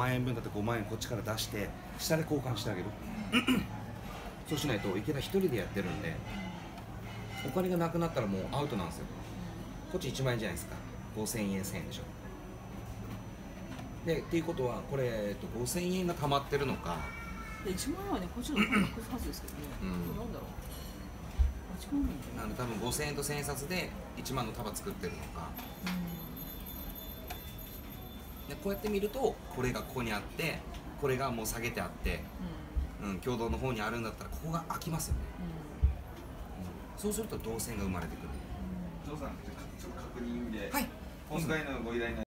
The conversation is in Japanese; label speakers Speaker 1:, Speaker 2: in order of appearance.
Speaker 1: 万円分だって5万円こっちから出して下で交換してあげるそうしないと池田一人でやってるんでお金がなくなったらもうアウトなんですよ。こっち1万円じゃないですか。5000円1000円でしょ。でっていうことはこれ、5000円が貯まってるのか
Speaker 2: で1万円はねこっちの方がなくはずですけどね、なんだろう間違いないんだよね。
Speaker 1: なんで多分5000円と1000円札で1万の束作ってるのか、でこうやって見るとこれがここにあってこれがもう下げてあって、共同の方にあるんだったらここが空きますよね、そうすると動線が生まれてくる。
Speaker 3: ジョーさん、ちょっと確認で、
Speaker 1: はい、
Speaker 3: 今回のご依頼の